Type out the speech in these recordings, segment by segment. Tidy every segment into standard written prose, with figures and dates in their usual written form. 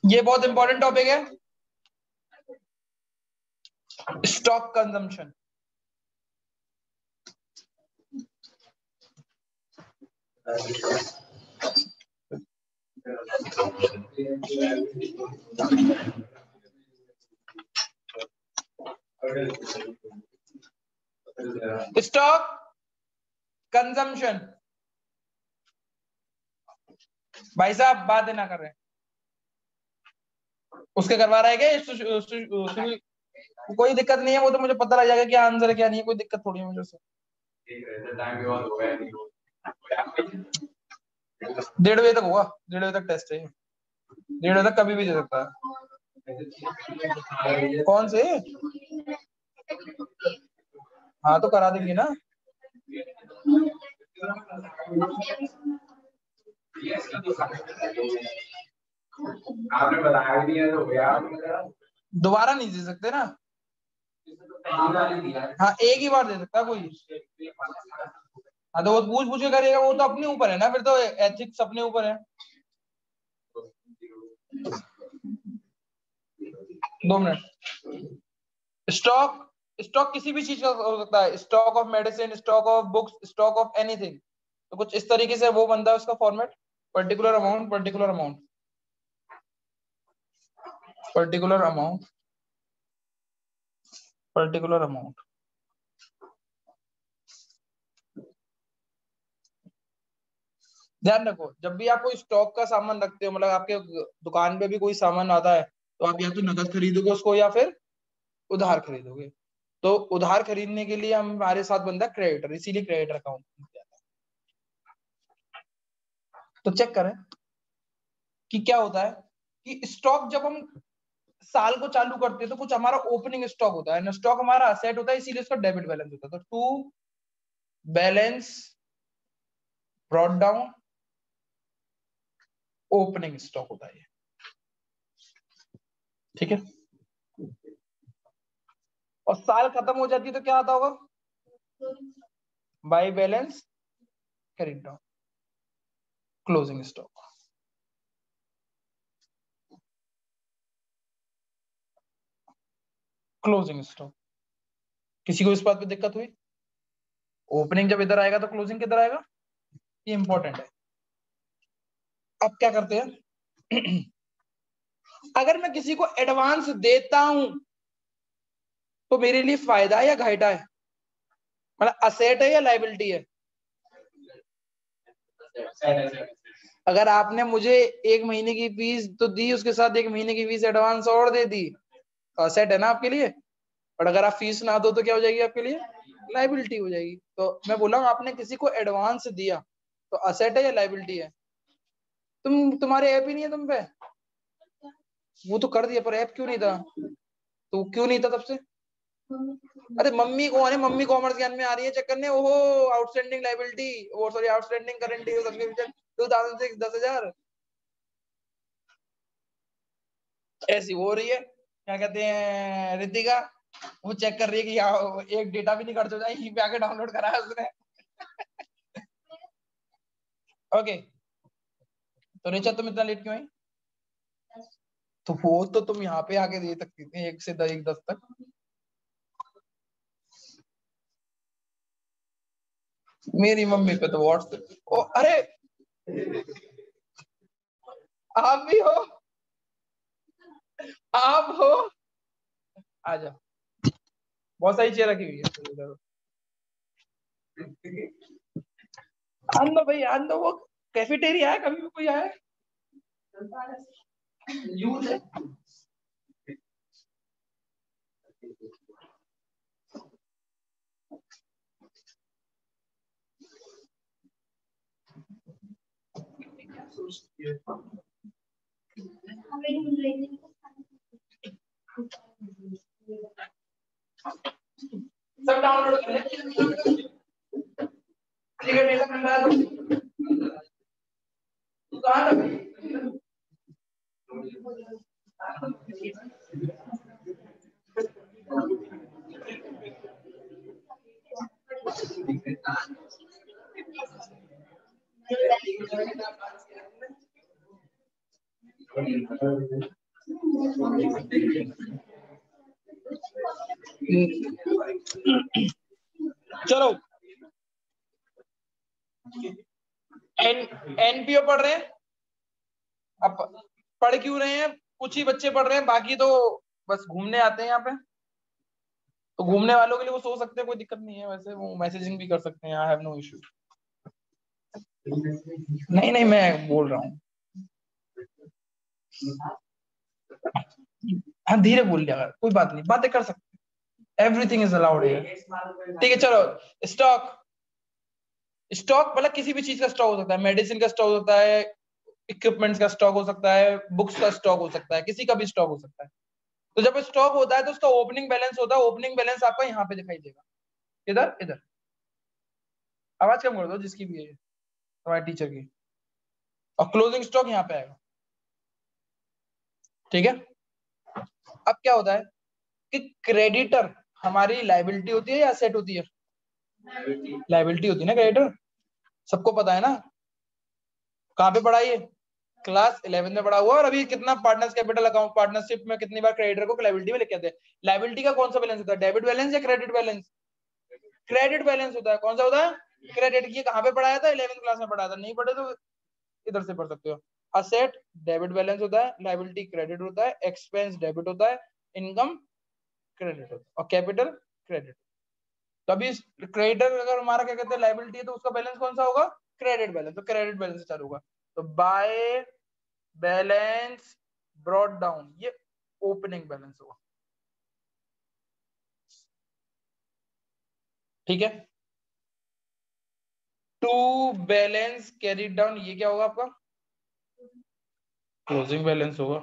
ये बहुत important topic है, स्टॉक कंजम्पशन। Stock consumption. भाई साहब बात ना कर रहे हैं, उसके करवा रहा है क्या? कोई दिक्कत नहीं है, वो तो मुझे पता लग जाएगा क्या आंसर है क्या नहीं है, कोई दिक्कत थोड़ी है मुझे उससे। 1:30 बजे तक होगा, 1:30 बजे तक टेस्ट है, 1:30 बजे तक कभी भी दे सकता है। कौन से? हाँ तो करा देंगे ना। आपने बताया भी नहीं है तो भैया दोबारा नहीं दे सकते ना। हाँ एक ही बार दे सकता है कोई। हाँ तो वो पूछ पूछ के करेगा, वो तो अपने ऊपर है ना, फिर तो एथिक्स अपने ऊपर है। 2 मिनट। स्टॉक, स्टॉक किसी भी चीज का हो सकता है, stock of medicine, stock of books, stock of anything. तो कुछ इस तरीके से वो बनता है उसका format, particular amount, particular amount, particular amount, particular amount. ध्यान रखो, जब भी आप कोई स्टॉक का सामान रखते हो, मतलब आपके दुकान पे भी कोई सामान आता है, तो आप या तो नकद खरीदोगे उसको या फिर उधार खरीदोगे। तो उधार खरीदने के लिए हमारे साथ बनता है क्रेडिटर, इसीलिए क्रेडिटर अकाउंट। तो चेक करें कि क्या होता है कि स्टॉक जब हम साल को चालू करते हैं तो कुछ हमारा ओपनिंग स्टॉक होता है ना, स्टॉक हमारा असेट होता है, इसीलिए उसका डेबिट बैलेंस होता है। तो to balance brought down opening stock होता है, ठीक है। और साल खत्म हो जाती है तो क्या आता होगा? By balance carried down closing stock. Closing stock. किसी को इस बात पे दिक्कत हुई? ओपनिंग जब इधर आएगा तो क्लोजिंग किधर आएगा, ये इंपॉर्टेंट है। अब क्या करते हैं अगर मैं किसी को एडवांस देता हूं तो मेरे लिए फायदा है या घाटा है? मतलब असेट है या लाइबिलिटी है? अगर आपने मुझे 1 महीने की फीस तो दी, उसके साथ 1 महीने की फीस एडवांस और दे दी, तो असेट है ना आपके लिए। और अगर आप फीस ना दो तो क्या हो जाएगी आपके लिए? लाइबिलिटी हो जाएगी। तो मैं बोला हूं आपने किसी को एडवांस दिया तो असेट है या लाइबिलिटी है? तुम्हारे ऐप ही नहीं है तुम पे, वो तो कर दिया पर ऐप क्यों नहीं था? तो क्यों नहीं था तब से? अरे मम्मी कौन है, मम्मी कॉमर्स ज्ञान में आ रही है चक्कर ने, ओहो आउटस्टैंडिंग लाइबिलिटी, वो sorry outstanding current due subscription 2006 10,000 ऐसी हो रही है। क्या कहते हैं रितिका, वो चेक कर रही है कि यहाँ एक डेटा भी नहीं खर्च हो जाए, यहीं पे आके डाउनलोड करा है उसने। ओके, तो रिचा तुम इतना लेट क्यों आई? तो वो तो तुम यहाँ पे आके दे सकती थी 1 से 10 तक। मेरी मम्मी पे तो व्हाट्सएप, ओ अरे आप भी हो, आप हो, आ जाओ, बहुत सारी चेयर रखी हुई है। आंदो भाई आंदो, वो कैफेटेरिया है, कभी भी कोई आए यूज है। सब डाउनलोड कर ले, कहाँ तक चलो एनपीओ पढ़ रहे हैं। अब पढ़ क्यों रहे हैं? कुछ ही बच्चे पढ़ रहे हैं, बाकी तो बस घूमने आते हैं यहाँ पे। तो घूमने वालों के लिए वो सो सकते हैं, कोई दिक्कत नहीं है। वैसे वो मैसेजिंग भी कर सकते हैं, आई हैव नो इशू। नहीं नहीं, मैं बोल रहा हूँ। हाँ धीरे बोल लिया, कोई बात नहीं, बातें कर सकते हैं। एवरीथिंग इज अलाउड है। ठीक है चलो। स्टॉक, स्टॉक मतलब किसी भी चीज का स्टॉक हो सकता है। मेडिसिन का स्टॉक होता है, इक्विपमेंट्स का स्टॉक हो सकता है, बुक्स का स्टॉक हो सकता है, किसी का भी स्टॉक हो सकता है। तो जब स्टॉक होता है तो उसका ओपनिंग बैलेंस होता है। ओपनिंग बैलेंस आपका यहाँ पे दिखाई देगा। इधर इधर आवाज कम कर दो जिसकी भी है, हमारे टीचर की। और क्लोजिंग स्टॉक यहाँ पे आएगा। ठीक है। अब क्या होता है कि क्रेडिटर हमारी लाइबिलिटी होती है या एसेट होती है? लाइबिलिटी होती है ना क्रेडिटर, सबको पता है ना। कहाँ पे पढ़ा ये? क्लास 11 में पढ़ा हुआ। और अभी कितना पार्टनर्स कैपिटल अकाउंट पार्टनरशिप में कितनी बार क्रेडिटर को लाइबिलिटी में लेके आते हैं। लाइबिलिटी का कौन सा बैलेंस होता है? डेबिट बैलेंस या क्रेडिट बैलेंस? क्रेडिट बैलेंस होता है। कौन सा होता है? क्रेडिट। ये कहाँ पे पढ़ाया था? 11th क्लास में पढ़ाया था। नहीं पढ़े तो इधर से पढ़ सकते हो। असेट डेबिट बैलेंस होता है, लाइबिलिटी क्रेडिट होता है, एक्सपेंस डेबिट होता है, इनकम क्रेडिट होता है, और कैपिटल क्रेडिट। तो अभी क्रेडिटर अगर हमारा क्या कहते हैं लाइबिलिटी है, तो उसका बैलेंस कौन सा होगा? Credit balance. तो क्रेडिट बैलेंस से चालू होगा। तो बाय बैलेंस ब्रॉट डाउन, ये ओपनिंग बैलेंस होगा। ठीक है। टू बैलेंस कैरीड डाउन, ये क्या होगा आपका? क्लोजिंग बैलेंस होगा।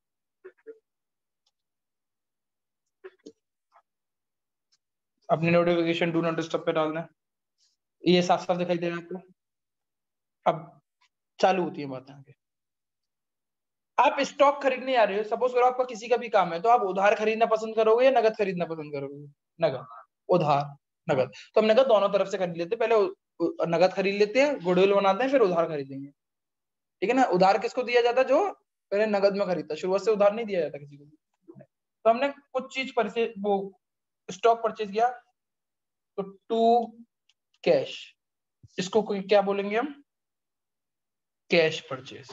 अपनी नोटिफिकेशन डू नॉट डिस्टर्ब पे डालना है। ये साफ साफ दिखाई दे रहा है आपको? अब चालू होती है बातें आगे। आप स्टॉक खरीदने आ रहे हो, सपोज करो आपका किसी का भी काम है, तो आप उधार खरीदना पसंद करोगे या नगद खरीदना पसंद करोगे? नगद। उधार, नगद। तो हम नगद दोनों तरफ से खरीद लेते हैं। पहले नगद खरीद लेते हैं, गुडविल बनाते हैं, फिर उधार खरीदेंगे। ठीक है ना। उधार किसको दिया जाता है? जो पहले नगद में खरीदता। शुरुआत से उधार नहीं दिया जाता किसी को। तो हमने कुछ चीज परचेज, वो स्टॉक परचेज किया, तो टू कैश, इसको क्या बोलेंगे हम? Cash purchase.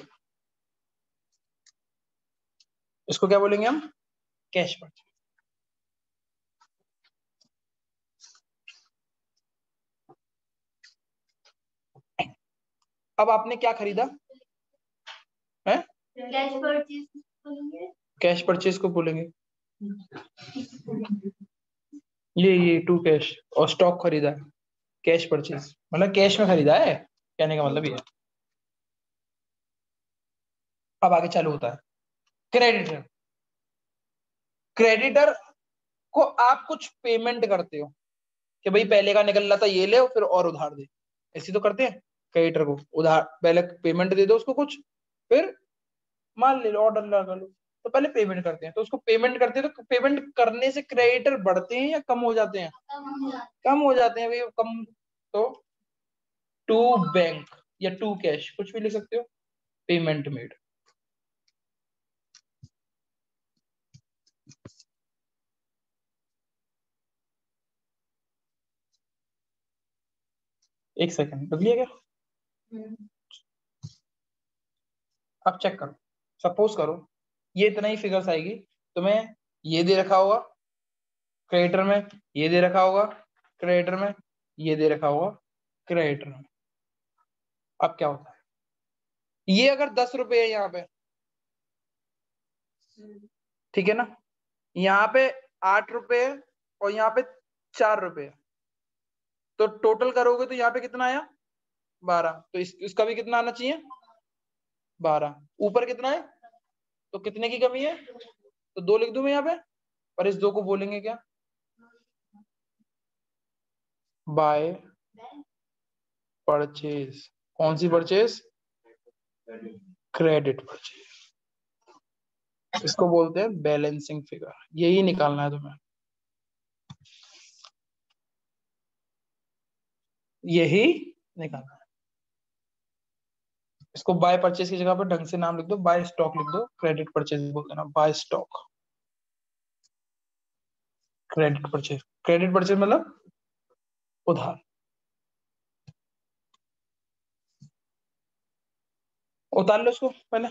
इसको क्या बोलेंगे हम? Cash purchase. अब आपने क्या खरीदा है? कैश परचेज को बोलेंगे। ये टू कैश, और स्टॉक खरीदा है, कैश परचेज मतलब कैश में खरीदा है, कहने का मतलब ये है। अब आगे चालू होता है क्रेडिटर। क्रेडिटर को आप कुछ पेमेंट करते हो कि भाई पहले का निकल रहा था ये ले, फिर और उधार दे। ऐसी तो करते हैं। क्रेडिटर को उधार, पहले पेमेंट दे दो उसको कुछ, फिर मान ले लो, ऑर्डर लगा लो, तो पहले पेमेंट करते हैं। तो उसको पेमेंट करते हैं, तो पेमेंट करने से क्रेडिटर बढ़ते हैं या कम हो जाते हैं? कम हो जाते हैं भाई, कम। तो टू बैंक या टू कैश, कुछ भी लिख सकते हो। Payment made. एक सेकंड रुक लिया क्या? अब चेक करो। सपोज करो ये इतना ही फिगर्स आएगी। तुम्हें ये दे रखा होगा क्रेडिटर में, ये दे रखा होगा क्रेडिटर में, ये दे रखा होगा क्रेडिटर में। अब क्या होता है? ये अगर 10 रुपए है यहाँ पे, ठीक है ना, यहाँ पे 8 रुपए है, और यहाँ पे 4 रुपए है, तो टोटल करोगे तो यहाँ पे कितना आया? 12। तो इसका भी कितना आना चाहिए? 12। ऊपर कितना है? तो कितने की कमी है? तो 2 लिख दूं मैं यहाँ पे। और इस 2 को बोलेंगे क्या? By purchase. कौन सी परचेज? Credit purchase. इसको बोलते हैं बैलेंसिंग फिगर। यही निकालना है तुम्हें, यही निकालना है। इसको बाय परचेज की जगह पर ढंग से नाम लिख दो, बाय स्टॉक लिख दो, क्रेडिट परचेज बोल देना, by stock. Credit purchase, credit purchase मतलब उधार। उतार लो उसको पहले,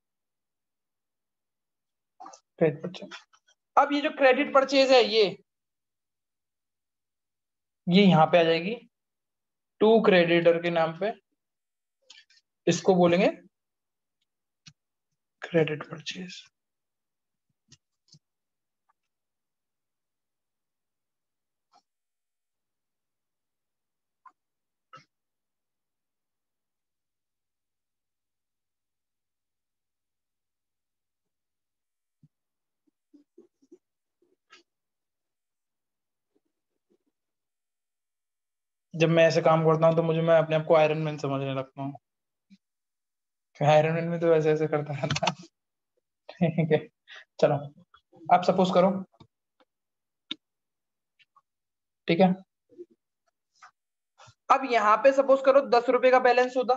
क्रेडिट परचेज। अब ये जो क्रेडिट परचेज है ये यहां पे आ जाएगी टू क्रेडिटर के नाम पे, इसको बोलेंगे क्रेडिट परचेज। जब मैं ऐसे काम करता हूँ तो मैं अपने आप को आयरन मैन समझने लगता हूँ। आयरन मैन में तो ऐसे ऐसे करता रहता है। ठीक है, चलो आप सपोज करो, ठीक है। अब यहाँ पे सपोज करो 10 रुपए का बैलेंस होता,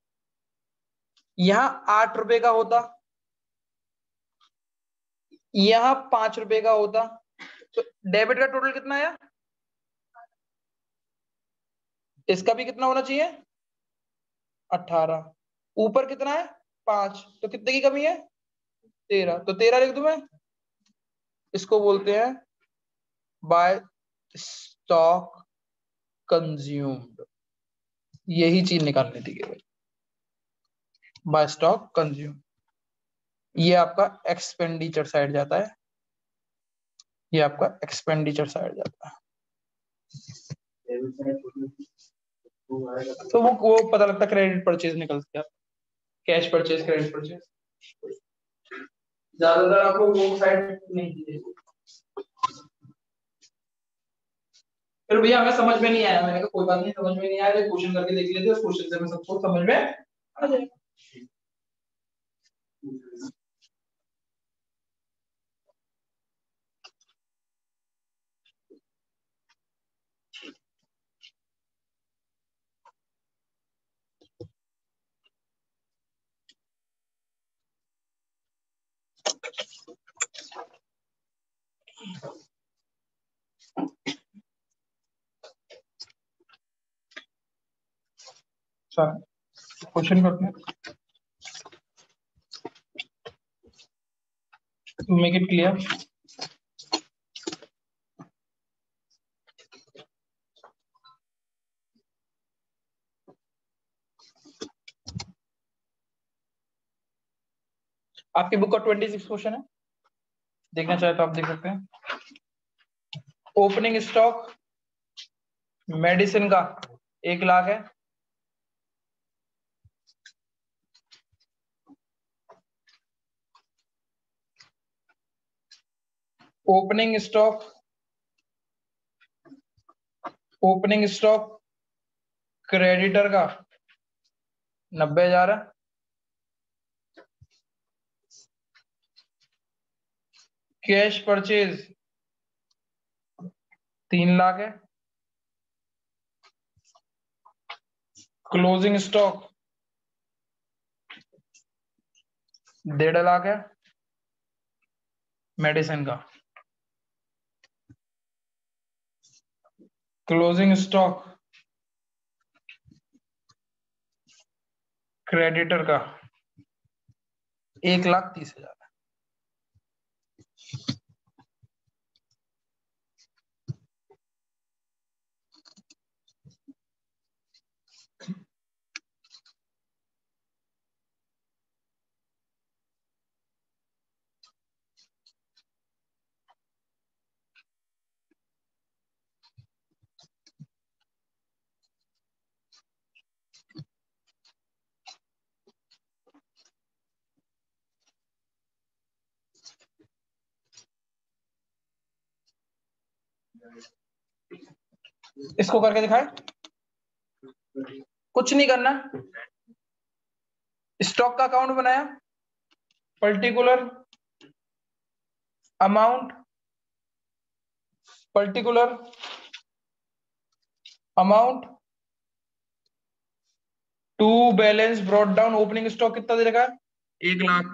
यहाँ 8 रुपए का होता, यहाँ 5 रुपए का होता, तो डेबिट का टोटल कितना आया? इसका भी कितना होना चाहिए? 18। ऊपर कितना है? 5, तो कितने की कमी है? 13, तो 13 लिख दूं मैं। इसको बोलते हैं बाय स्टॉक कंज्यूम्ड, यही चीज निकालनी थी केवल, बाय स्टॉक कंज्यूम। ये आपका एक्सपेंडिचर साइड जाता है, ये आपका एक्सपेंडिचर साइड जाता है। तो वो पता लगता क्रेडिट परचेज निकल गया, कैश परचेज, क्रेडिट परचेज। ज्यादातर आपको वो साइड नहीं दी। फिर भैया हमें समझ में नहीं आया, मैंने कहा कोई बात नहीं, समझ में नहीं आया तो क्वेश्चन करके देख लेते, उस क्वेश्चन से हमें सबको समझ में आ जाएगा। क्वेश्चन करते हैं, मेक इट क्लियर। आपकी बुक का 26 क्वेश्चन है, देखना चाहे तो आप देख सकते हैं। ओपनिंग स्टॉक मेडिसिन का 1 लाख है, opening stock, opening stock creditor का 90,000 है, कैश परचेज 3 लाख है, क्लोजिंग स्टॉक 1.5 लाख है मेडिसिन का, क्लोजिंग स्टॉक क्रेडिटर का 1,30,000। इसको करके दिखाए, कुछ नहीं करना, स्टॉक का अकाउंट बनाया, particular amount, particular amount to balance brought down, opening stock कितना दे रखा है? 1 lakh.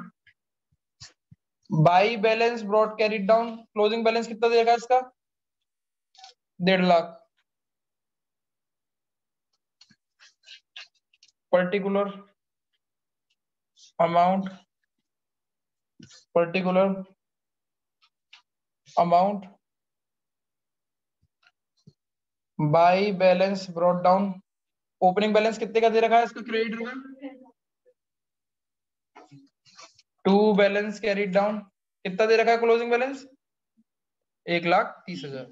By balance brought carried down, closing balance कितना दे रखा है इसका? 1.5 lakh. Particular amount, particular amount by balance brought down, opening balance कितने का दे रखा है इसका क्रेडिटर का? टू बैलेंस कैरिड डाउन कितना दे रखा है क्लोजिंग बैलेंस? 1,30,000।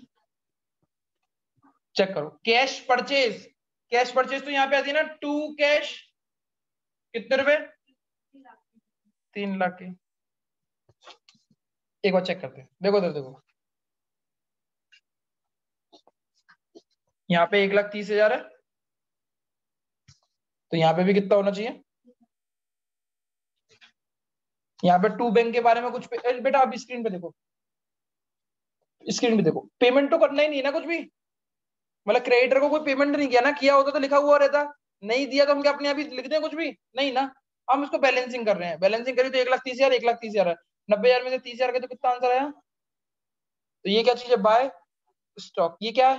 चेक करो कैश परचेज, कैश परचेज तो यहाँ पे आती है ना, टू कैश कितने रुपए? 3 लाख की। एक बार चेक करते हैं, देखो इधर देखो, यहाँ पे 1,30,000 है, तो यहाँ पे भी कितना होना चाहिए? यहाँ पे टू बैंक के बारे में कुछ बेटा आप स्क्रीन पे देखो, स्क्रीन पे देखो, पेमेंट तो करना ही नहीं है ना कुछ भी, मतलब क्रेडिटर को कोई पेमेंट नहीं किया ना, किया होता तो लिखा हुआ रहता, नहीं दिया तो हम क्या अपने आप ही लिख दें कुछ भी? नहीं ना, हम इसको बैलेंसिंग कर रहे हैं, बैलेंसिंग करी तो 1,30,000, 1,30,000 है, 90,000 में से 30,000 के तो कितना आंसर आया? तो ये क्या चीज है? By stock. ये क्या है?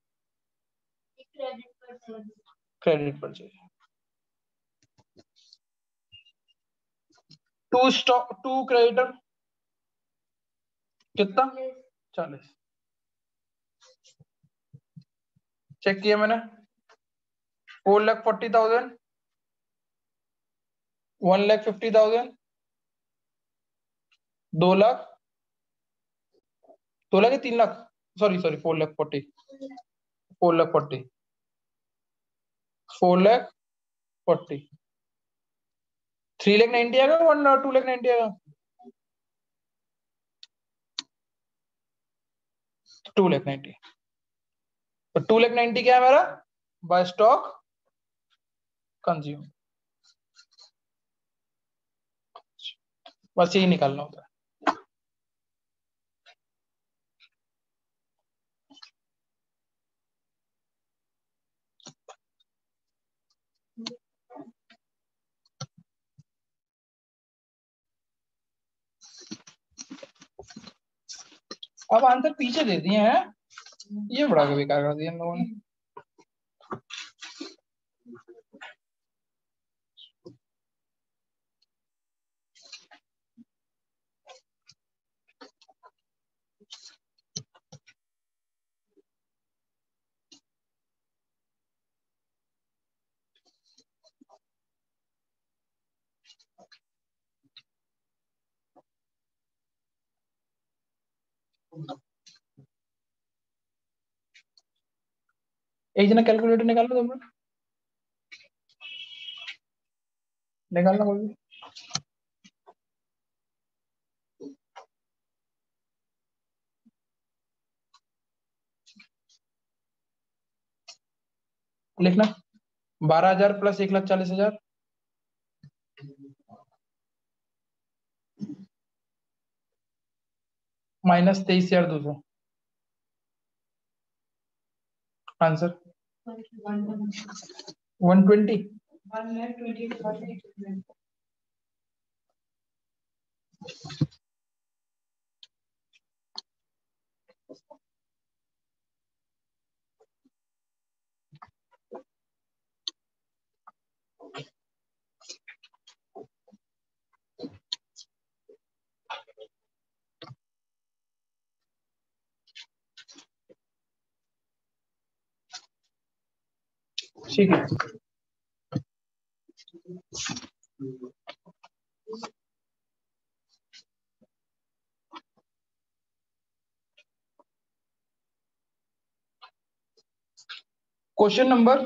Credit purchase. To stock, to creditor कितना? 40। चेक किया मैंने, 4,40,000, 1,50,000, 2 लाख, 2 लाख या 3 लाख, सॉरी सॉरी 4,40,000, 4,40,000, 4,40,000, 3,90,000 आएगा, 2,90,000 आएगा? 2,90,000। तो 2,90,000 क्या है मेरा? बाय स्टॉक कंज्यूम, बस यही निकालना होता है। अब आंसर पीछे दे दिए हैं, ये बड़ा बेकार कर दिया इन लोगों ने। एक जना कैलकुलेटर निकालो, तुम लोग निकालना कोई भी। लिखना 12,000 प्लस 1,40,000 माइनस 23,200, आंसर 120। ठीक है, क्वेश्चन नंबर,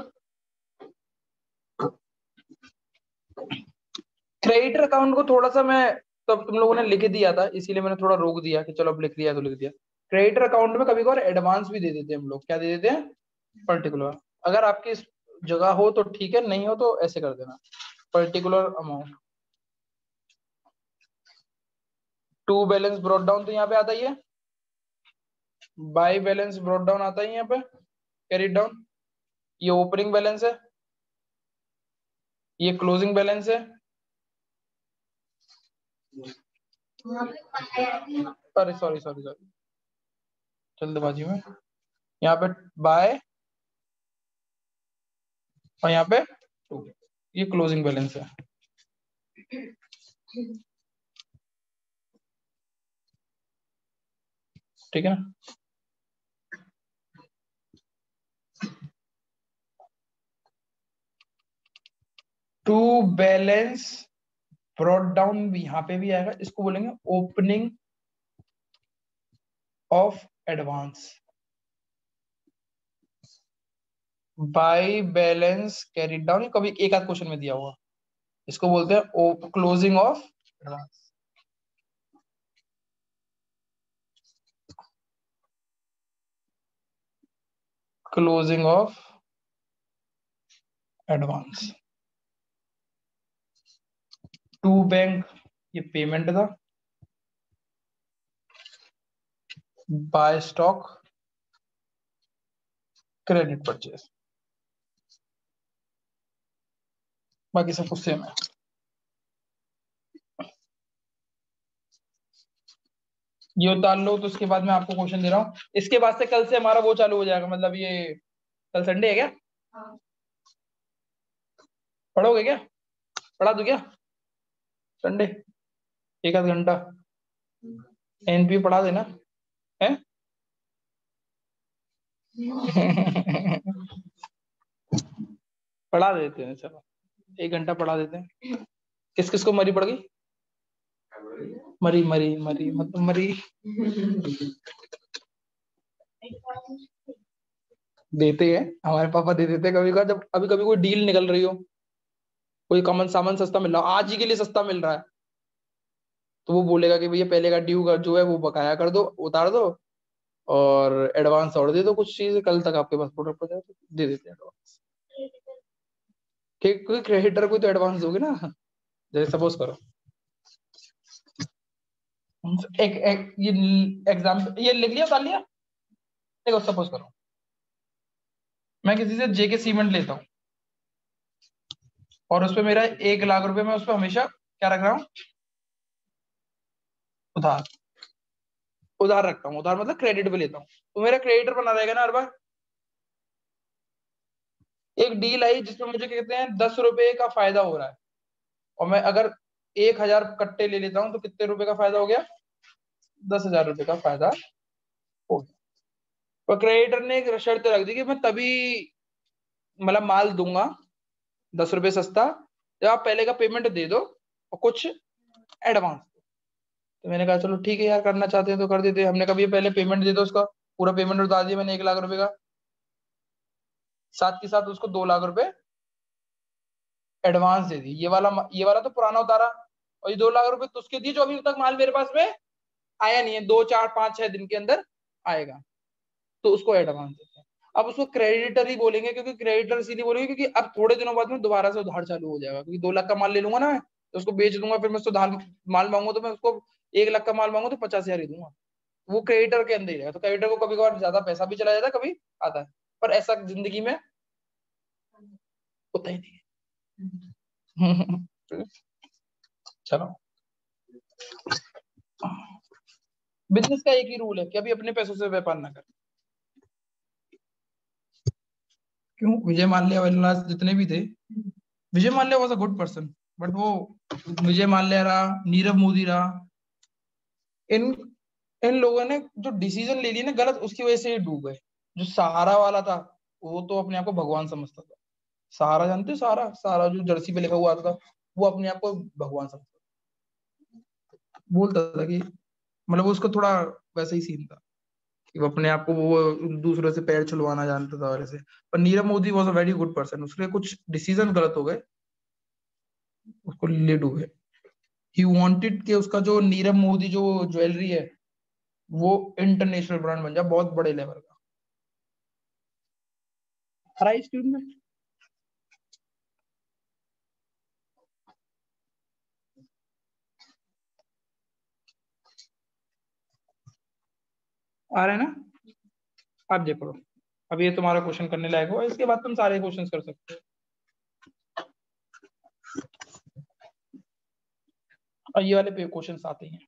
क्रेडिटर अकाउंट को थोड़ा सा मैं, तब तुम लोगों ने लिख दिया था इसीलिए मैंने थोड़ा रोक दिया कि चलो अब लिख दिया तो लिख दिया। क्रेडिटर अकाउंट में कभी कभार एडवांस भी दे देते हैं हम लोग, क्या दे देते हैं? पर्टिकुलर। अगर आपकी इस जगह हो तो ठीक है, नहीं हो तो ऐसे कर देना, particular amount. To balance brought down तो यहाँ पे आता ही है, बाई बैलेंस ब्रॉट डाउन आता ही है यहाँ पे, कैरिड डाउन। ये ओपनिंग बैलेंस है, ये क्लोजिंग बैलेंस है। अरे सॉरी सॉरी सॉरी, जल्दबाजी में। यहाँ पे बाय और यहाँ पे टू, ये क्लोजिंग बैलेंस है। ठीक है ना। टू बैलेंस ब्रॉट डाउन यहाँ पे भी आएगा, इसको बोलेंगे opening of advance. By balance carried down, कभी एक आध क्वेश्चन में दिया हुआ, इसको बोलते हैं closing of advance. Closing of advance. To bank, ये पेमेंट था। बाय स्टॉक क्रेडिट परचेस, बाकी सब कुछ सेम है। ये उतार लो, तो उसके बाद मैं आपको क्वेश्चन दे रहा हूँ। इसके बाद से कल से हमारा वो चालू हो जाएगा, मतलब ये कल संडे है क्या? पढ़ोगे क्या? पढ़ा दो क्या संडे, एक आध घंटा एनपी पढ़ा देना है। पढ़ा देते हैं, चलो एक घंटा पढ़ा देते हैं। किस किस को मरी पड़ गई? मरी मरी मरी मतलब मरी। देते हैं, हमारे पापा दे देते हैं कभी कभी, जब अभी कभी कोई डील निकल रही हो, कोई कॉमन सामान सस्ता मिल रहा हो, आज ही के लिए सस्ता मिल रहा है, तो वो बोलेगा कि भैया पहले का ड्यू का जो है वो बकाया कर दो, उतार दो, और एडवांस और दे दो, कुछ चीज कल तक आपके पास प्रोडक्ट हो जाए तो दे देते हैं एडवांस। कोई क्रेडिटर को तो एडवांस दोगे ना, जैसे सपोज करो, एक ये एग्जाम, ये लिख लिया उतार लिया। देखो सपोज करो मैं किसी से जेके सीमेंट लेता हूँ, और उस पे मेरा 1 लाख रुपए, मैं उस पर हमेशा क्या रख रहा हूँ? उधार। उधार रखता हूँ, उधार मतलब क्रेडिट पे लेता हूँ, तो मेरा क्रेडिटर बना रहेगा ना हर बार। एक डील आई जिसमें मुझे क्या कहते हैं 10 रुपए का फायदा हो रहा है, और मैं अगर 1,000 कट्टे ले लेता हूँ तो कितने रुपए का फायदा हो गया? 10,000 रुपए का फायदा हो गया। तो क्रेडिटर ने एक शर्त रख दी कि मैं तभी मतलब माल दूंगा 10 रुपए सस्ता, जब आप पहले का पेमेंट दे दो और कुछ एडवांस। तो मैंने कहा चलो ठीक है यार, करना चाहते हैं तो कर देते हैं। हमने कहा भैया पहले पेमेंट दे दो, उसका पूरा पेमेंट उतार दिया मैंने 1 लाख रुपए का, साथ के साथ उसको 2 लाख रुपए एडवांस दे दी। ये वाला तो पुराना उतारा, और ये 2 लाख रुपए तो उसके दिए जो अभी तक माल मेरे पास में आया नहीं है, 2 4 5 6 दिन के अंदर आएगा, तो उसको एडवांस देते हैं। अब उसको क्रेडिटर ही बोलेंगे, क्योंकि क्रेडिटर इसीलिए बोलेंगे क्योंकि अब थोड़े दिनों बाद में दोबारा से उधार चालू हो जाएगा, क्योंकि 2 लाख का माल ले लूंगा ना मैं, तो उसको बेच दूंगा, फिर मैं उसको उधार माल मांगू तो मैं उसको 1 लाख का माल मांगू तो 50,000 ही दूंगा। वो क्रेडिटर के अंदर ही रहेगा, तो क्रेडिटर को कभी कभार ज्यादा पैसा भी चला जाता है, कभी आता है, पर ऐसा जिंदगी में होता ही नहीं है। चलो, बिजनेस का एक ही रूल है कि अभी अपने पैसों से व्यापार ना कर। क्यों? विजय माल्या वाला जितने भी थे, Vijay Mallya was a good person, but वो विजय माल्या रहा, नीरव मोदी रहा, इन इन लोगों ने जो डिसीजन ले लिए ना गलत, उसकी वजह से ही डूब गए। जो सहारा वाला था, वो तो अपने आप को भगवान समझता था। सहारा जानते हो? सहारा, सहारा जो जर्सी पे लिखा हुआ आता था, वो अपने आप को भगवान समझता था। बोलता था कि मतलब उसको थोड़ा वैसा ही सीन था कि वो अपने आप को वो दूसरों से पैर छुलवाना जानता था वैसे। पर Nirav Modi was a very good person, उसके कुछ डिसीजन गलत हो गए, उसको ले डूबे। ही वांटेड कि उसका जो नीरव मोदी जो ज्वेलरी है वो इंटरनेशनल ब्रांड बन जाए, बहुत बड़े लेवल का। हरा स्क्रीन में आ रहा है ना? आप देखो, अब ये तुम्हारा क्वेश्चन करने लायक हो, इसके बाद तुम सारे क्वेश्चंस कर सकते हो। और ये वाले पे क्वेश्चन आते हैं।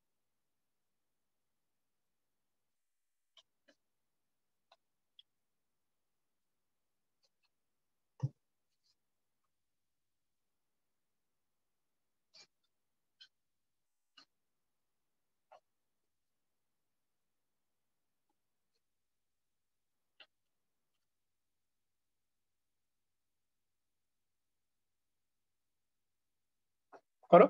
करो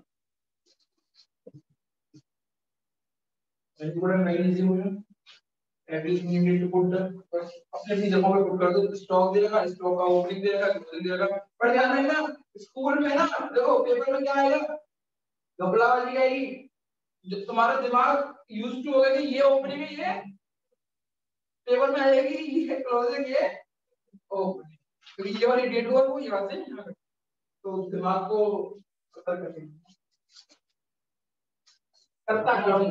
अपनी जगहों पे पुट कर दो। स्टॉक देगा, स्टॉक का ओपनिंग देगा, क्लोजिंग देगा। पर ध्यान रखना स्कूल में ना, देखो पेपर में क्या आएगा, घपलाबाजी आएगी। जो तुम्हारा दिमाग यूज टू होगा कि ये ओपनिंग है, ये पेपर में आएगी, ये क्लोजिंग, ये ओपनिंग, तो ये वाली डेट हुआ वो यहाँ से यहाँ, तो दिमाग को सतर्क रखें। करता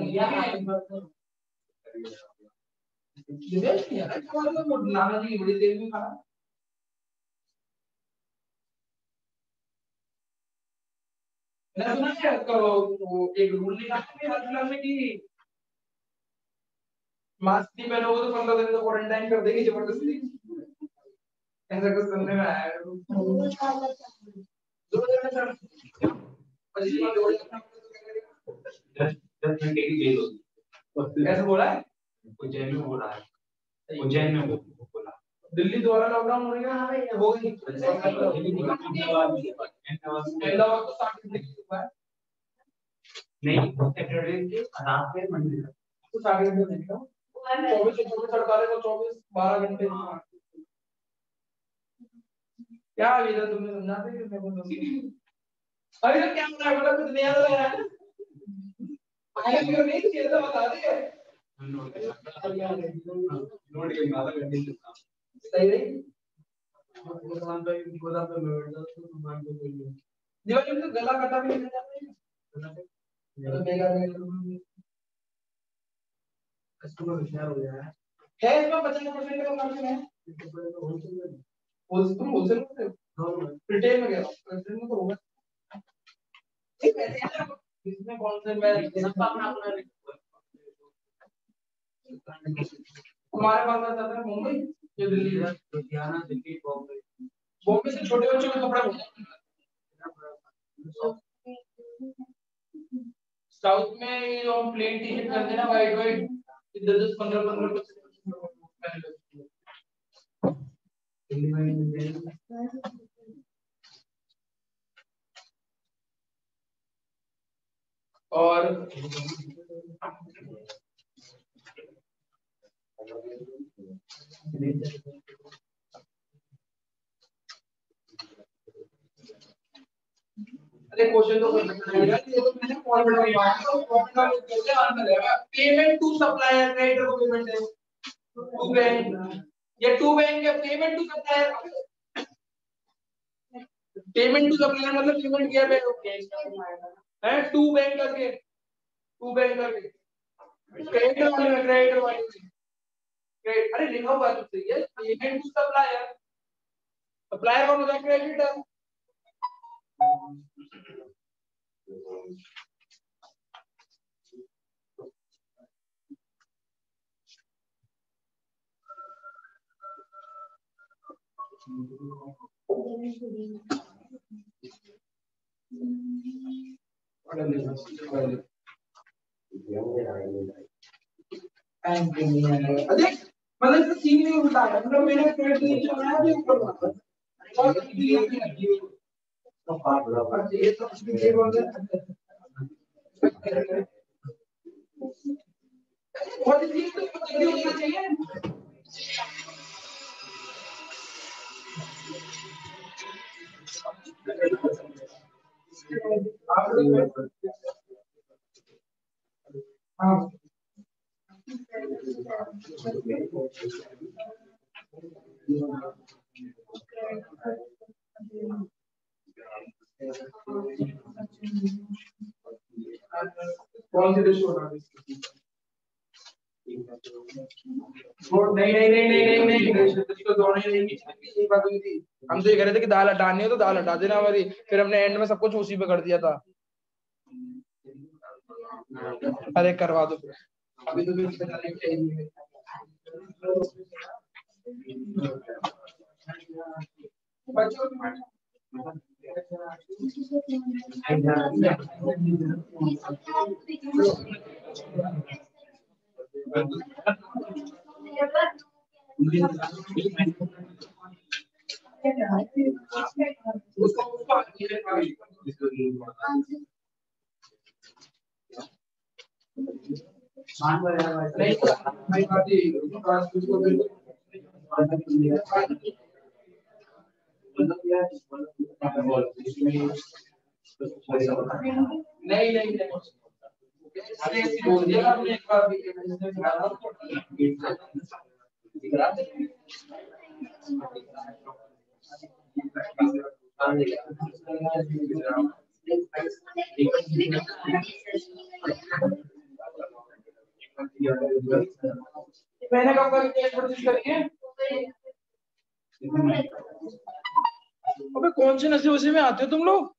नाना जी बड़ी तेज में खाना। मैंने सुना है एक रूल निकाला हर क्लास में कि मास्क नहीं पहनोगे तो 15 दिन का क्वारंटाइन कर देगी जबरदस्ती। ऐसा कुछ सुनने में आया है। ऐसे बोला है, उज्जैन में बोला है, उज्जैन में बोला। दिल्ली द्वारा लॉकडाउन होने का होगी। अहमदाबाद तो 60 दिन हुआ है। नहीं, सैटरडे के रात में मंडे तो 60 घंटे देगा। 24 घंटे 12 घंटे क्या इधर तुमने समझाते कि मैं बोल अरे क्या बता रहा है, कुछ नहीं आता यार। आगे क्यों नहीं ये तो बता दे। नोट के आधा घंटे सही नहीं। गोदाम पे बैठ जाओ तो सामान को ले लो। दिवाली में तो गला कटा भी नहीं जाता है। तो मेगा कस्टमर होशियार हो गया है इसमें 50% का मार्जिन है। होलसेल में रिटेल में गया रिटेल में तो होगा। ठीक है इसमें कौन से मैं अपना अपना हमारे पास आता है मुंबई या दिल्ली, लुधियाना, दिल्ली, बॉम्बे। बॉम्बे से छोटे बच्चों के कपड़े बहुत साउथ में जो प्लेन टी शर्ट पहनते हैं ना वाइट वाइट, 10-15 दिल्ली में और अरे क्वेश्चन तो मैंने फॉर्मेट में लिखा है तो फॉर्मेट में कैसे आंसर आएगा। पेमेंट टू सप्लायर, क्रेडिटर को पेमेंट है टू बैंक, ये टू बैंक है। Payment to supplier, payment to supplier मतलब पेमेंट किया है टू बैंक करके, टू बैंक करके क्रेडिटर वाले में, क्रेडिटर वाले में अरे लिखा हुआ है तो सही है। पेमेंट टू सप्लायर, सप्लायर कौन होता है, क्रेडिटर। मतलब सीन नहीं उल्टा है, मतलब मैंने क्रेडिट नीचे बनाया तो ऊपर बनाया और क्लियर नहीं है तो ये तो कुछ भी बोल रहे हैं बहुत चीज तो जल्दी होना चाहिए। हाँ कौन सी डिश होना है? नहीं नहीं नहीं नहीं नहीं नहीं तो दोनों ही नहीं, एक बात हुई थी। हम तो ये कह रहे थे कि दाल हटानी हो तो दाल हटा देना हमारी, फिर हमने एंड में सब कुछ उसी पे कर दिया था। अरे करवा दो अभी तो बिल बताने के लिए बच्चों नहीं बोल दिया आपने एक बार मैंने कब करिए अबे कौन से नशे वशे में आते हो तुम लोग?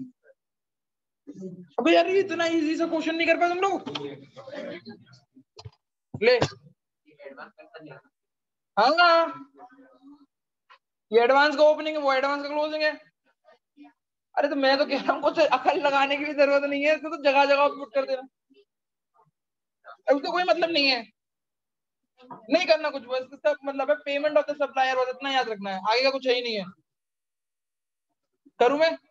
अबे यार ये इतना इजी सा क्वेश्चन नहीं कर पाए तुम लोग। ले हाँ ये एडवांस का ओपनिंग है वो एडवांस का क्लोजिंग है। अरे तो मैं तो कह रहा हूँ कुछ अकल लगाने की भी जरूरत नहीं है तो जगह जगह पुट कर देना उसका कोई मतलब नहीं है। नहीं करना कुछ बस इसका मतलब है पेमेंट ऑफ द सप्लायर बस इतना याद रखना है आगे का कुछ है ही नहीं है। करूं मैं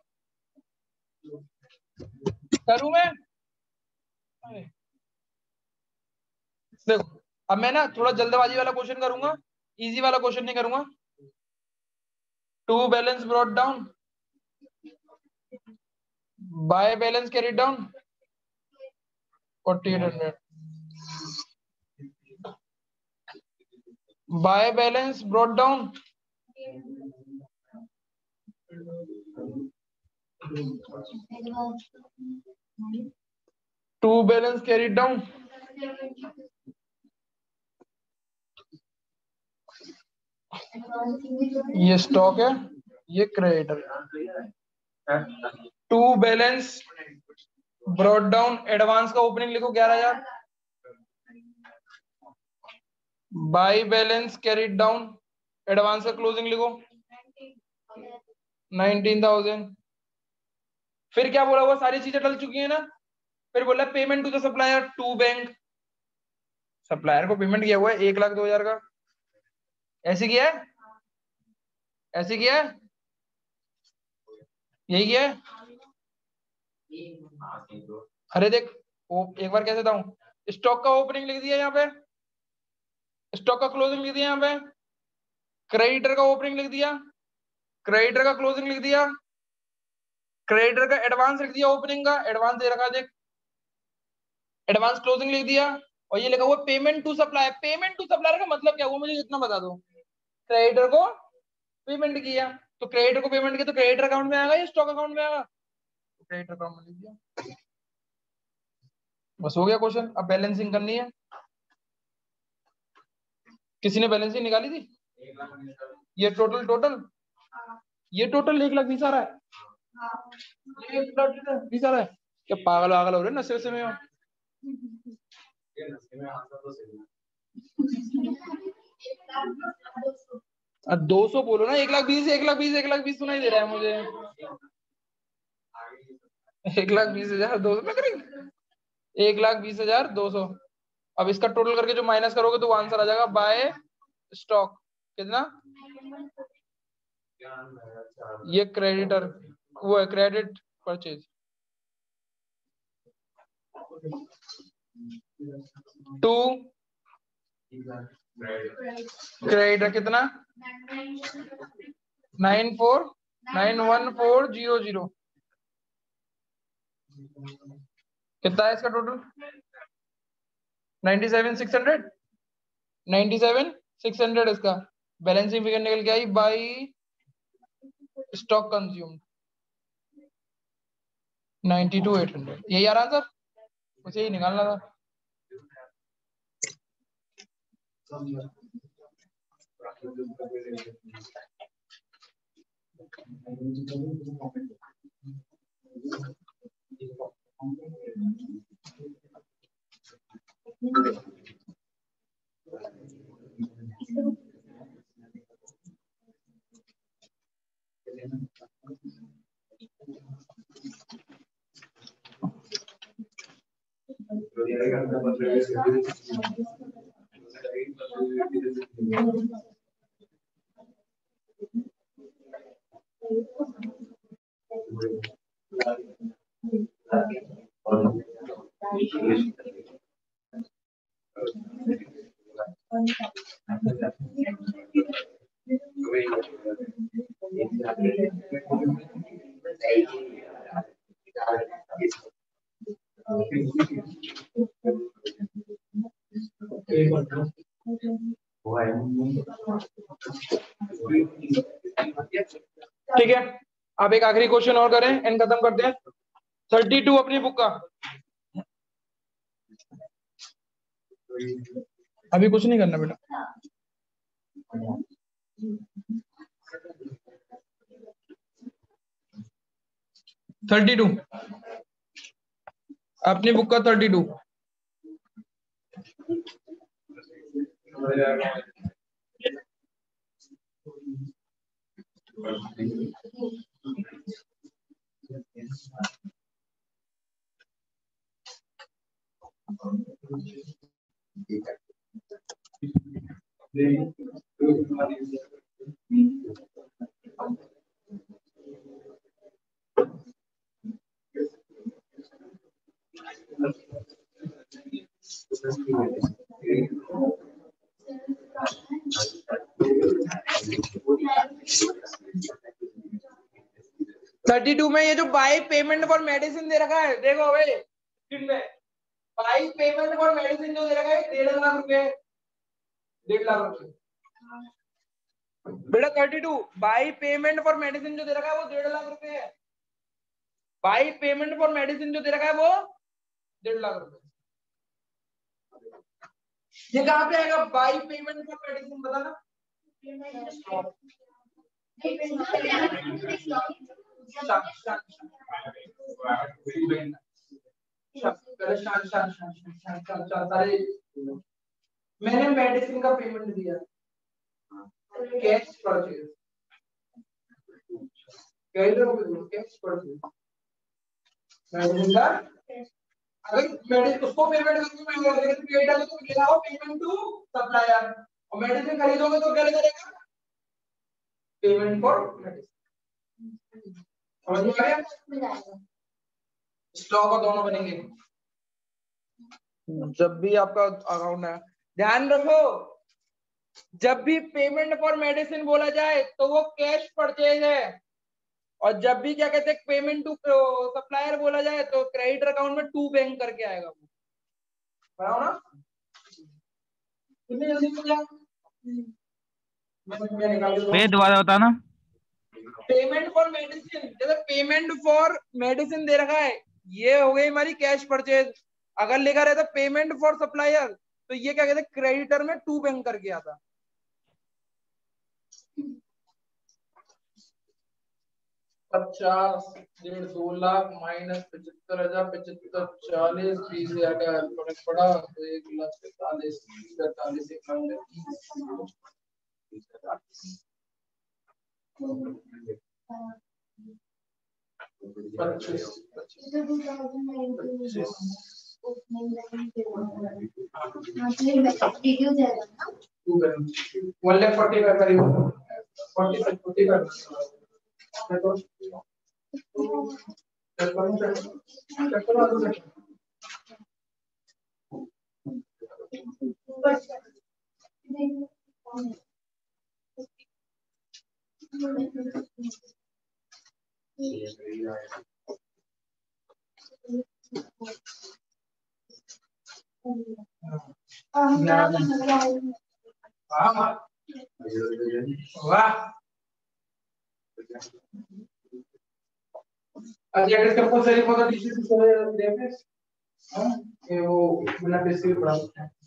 देखो अब मैं ना थोड़ा जल्दबाजी वाला क्वेश्चन करूंगा इजी वाला क्वेश्चन नहीं करूंगा। To balance brought down by balance carry down 4800 by balance brought down to balance carry down ये स्टॉक है ये creditor to balance brought down advance का ओपनिंग लिखो 11,000 by balance carried down advance का closing लिखो 19,000। फिर क्या बोला हुआ सारी चीजें डल चुकी है ना। फिर बोला payment to the supplier to bank supplier को पेमेंट किया हुआ है 1,02,000 का। ऐसे किया है ऐसे किया है यही किया है। अरे देख एक बार कैसे बताऊं स्टॉक का ओपनिंग लिख दिया यहाँ पे स्टॉक का क्लोजिंग लिख दिया यहाँ पे क्रेडिटर का ओपनिंग लिख दिया क्रेडिटर का क्लोजिंग लिख दिया क्रेडिटर का एडवांस लिख दिया ओपनिंग का एडवांस दे रखा देख एडवांस क्लोजिंग लिख दिया और ये लिखा हुआ payment to supplier. Payment to supplier का मतलब क्या हुआ मुझे इतना बता दो। क्रेडिटर को पेमेंट किया तो क्रेडिटर को पेमेंट किया तो क्रेडिटर अकाउंट में आएगा या स्टॉक अकाउंट में आएगा तो क्रेडिटर अकाउंट में लिख दिया। बस हो गया क्वेश्चन। अब बैलेंसिंग करनी है। किसी ने बैलेंसिंग निकाली थी ये टोटल ये टोटल 1,20,000 आ रहा है 1,20,000 आ रहा है क्या पागल वागल हो रहे नशे वशे में हो। 200 बोलो ना 1,20,000 1,20,000 1,20,000 सुनाई दे रहा है मुझे 1,20,000 200 करेंगे 1,20,200। अब इसका टोटल करके जो माइनस करोगे तो आंसर आ जाएगा बाय स्टॉक कितना। ये क्रेडिटर वो है क्रेडिट परचेज टू क्रेडिटर कितना 9491,400 कितना है इसका टोटल 97,600 97,600 इसका बैलेंसिंग फिगर निकल के आई बाई स्टॉक कंज्यूम 92,800 यही आ रहा आंसर मुझे ही निकालना था। ठीक है, अब एक आखिरी क्वेश्चन और करें, एंड खत्म करते हैं। 32 अपनी बुक का, अभी कुछ नहीं करना बेटा। थर्टी टू अपनी बुक का 32। थर्टी टू में ये जो बाय पेमेंट फॉर मेडिसिन दे रखा है, देखो भाई बाय पेमेंट फॉर मेडिसिन जो दे रखा है 1.5 लाख रुपए, 1.5 लाख रुपए बेटा। 32 बाय पेमेंट फॉर मेडिसिन जो दे रखा है वो 1.5 लाख रुपए है। बाय पेमेंट फॉर मेडिसिन जो दे रखा है वो 1.5 लाख रुपए। ये कहाँ पे आएगा बाय पेमेंट फॉर मेडिसिन, बताना। मैंने मेडिसिन का पेमेंट दिया, cash purchase, cash purchase medicine का। अगर मेडिसिन उसको पेमेंट करूंगा मैं, अगर क्रेडिट डालो तो ये आओ पेमेंट टू सप्लायर, और मेडिसिन खरीदोगे तो क्या करेगा, पेमेंट फॉर मेडिसिन। समझ में आ गया? स्टॉक और दोनों बनेंगे जब भी आपका अकाउंट है। ध्यान रखो, जब भी पेमेंट फॉर मेडिसिन बोला जाए तो वो कैश परचेज है, और जब भी क्या कहते हैं पेमेंट टू सप्लायर बोला जाए तो क्रेडिटर अकाउंट में टू बैंक करके आएगा वो, बताओ ना कितनी जल्दी हो गया। मैं निकाल देता हूं, दोबारा बताना। पेमेंट फॉर मेडिसिन, जैसे पेमेंट फॉर मेडिसिन दे रखा है, ये हो गई हमारी कैश परचेज। अगर लिखा रहता पेमेंट फॉर सप्लायर तो ये क्या कहते हैं क्रेडिटर में टू बैंक करके आता। 50, 1.5 लाख माइनस 75,000, 75, 40, 20,000 का फर्क पड़ा तो 1,45,000, 45, वाह। अच्छा address compulsory for the DCC survey देखें, ये वो बिना पैसे पड़ा सकते हैं।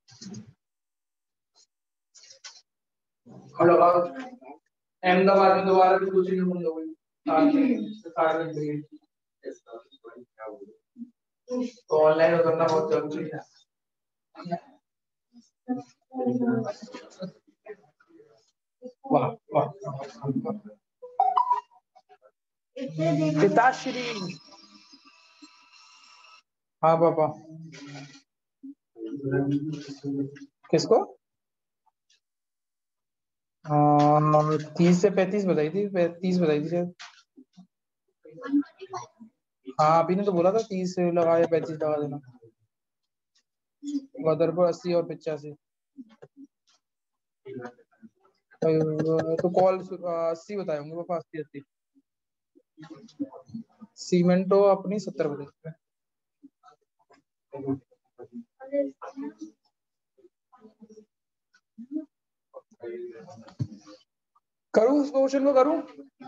हेलो अहमदाबाद में दोबारा भी कुछ नहीं बंद हो गई, तो ऑनलाइन करना बहुत जरूरी है। वाह वाह। पिताश्री। हाँ पापा। किसको? 30 से 35 बताई थी, 30 बताई थी शायद। हाँ अभी ने तो बोला था 30 लगा या 35 लगा देना। गदरपुर 80 और 85। तो कॉल 80 बताए होंगे पापा, 80 80। सीमेंटो अपनी 70 बताई। करूँ उस क्वेश्चन को करूँ?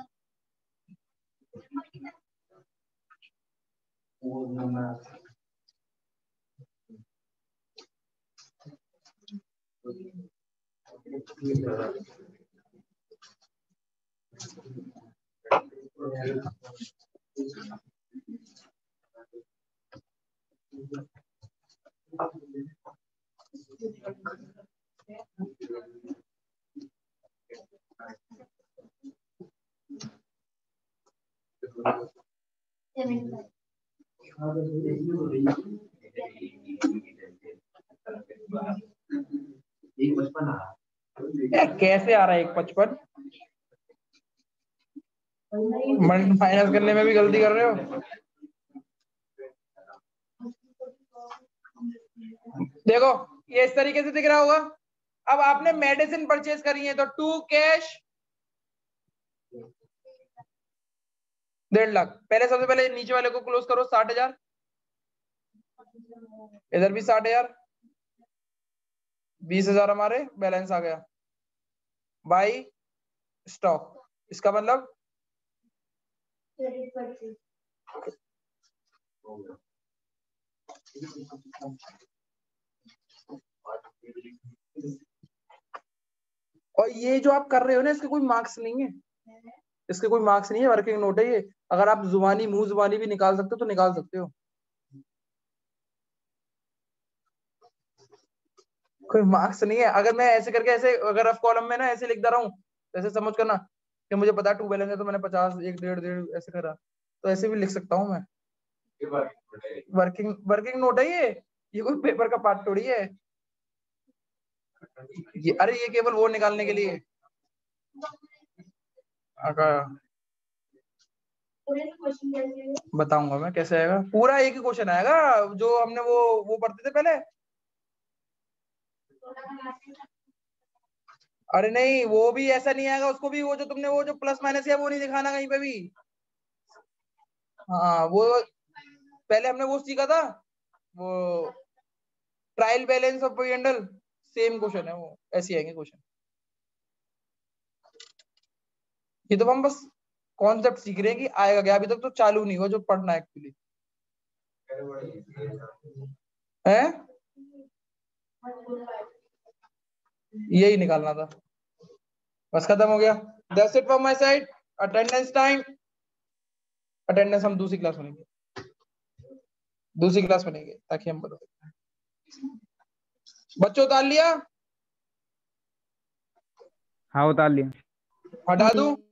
कैसे आ रहा है 155? माइनस करने में भी गलती कर रहे हो। देखो ये इस तरीके से दिख रहा होगा। अब आपने मेडिसिन परचेज करी है तो 2 कैश 1.5 लाख। पहले सबसे पहले नीचे वाले को क्लोज करो 60,000। इधर भी 60,000। 20,000 हमारे बैलेंस आ गया। बाई स्टॉक, इसका मतलब और ये जो आप कर रहे हो ना इसके कोई मार्क्स नहीं है, इसके कोई मार्क्स नहीं है, वर्किंग नोट है ये। अगर आप जुबानी मुंह जुबानी भी निकाल सकते हो तो निकाल सकते हो, कोई मार्क्स नहीं है। अगर मैं ऐसे करके ऐसे अगर रफ कॉलम में ना ऐसे लिख दे रहा हूँ, ऐसे समझ करना कि मुझे पता है 2 बैलेंस है तो मैंने 50 1 1.5 ऐसे करा, तो ऐसे भी लिख सकता हूँ मैं। वर्किंग वर्किंग नोट है ये कोई पेपर का पार्ट थोड़ी है ये। अरे ये केवल वो निकालने के लिए। अगर बताऊंगा मैं कैसे आएगा, पूरा एक ही क्वेश्चन आएगा जो हमने वो पढ़ते थे पहले। अरे नहीं वो भी ऐसा नहीं आएगा, उसको भी वो जो तुमने वो जो प्लस माइनस है वो नहीं दिखाना कहीं पे भी। हाँ वो पहले हमने वो सीखा था, वो trial balance of handle, same question है वो, ऐसे आएंगे क्वेश्चन। ये तो हम बस कॉन्सेप्ट सीख रहे हैं कि आएगा क्या, अभी तक तो चालू नहीं हुआ जो पढ़ना है एक्चुअली है। यही निकालना था, बस खत्म हो गया। That's it from my side. Attendance time. Attendance हम दूसरी क्लास में लेंगे ताकि हम बता सकते। बच्चों उतार लिया? हाँ उतार लिया। हटा दूं?